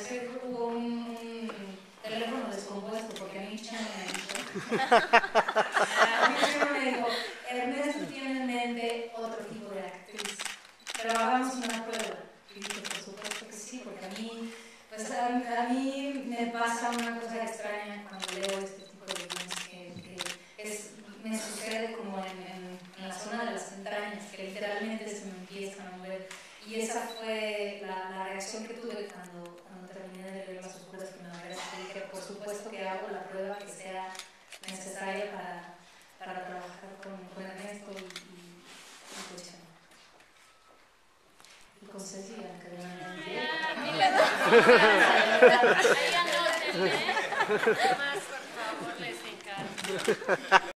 parecer que hubo un teléfono descompuesto, porque a mí Chema me dijo, Ernesto tiene en mente otro tipo de actriz, pero hagamos una prueba. Y dije, por supuesto que sí, porque a mí, pues a mí me pasa una cosa extraña cuando leo este tipo de guiones que me sucede como en la zona de las entrañas, que literalmente se me empiezan a mover. Y esa fue la reacción que tuve cuando terminé de leer Las Oscuras Primaveras. Y dije, por supuesto que hago la prueba que sea necesaria para trabajar con Ernesto y pues Chema. Y con Cecilia, que de Ahí anótenme. Más, por favor, les encargo.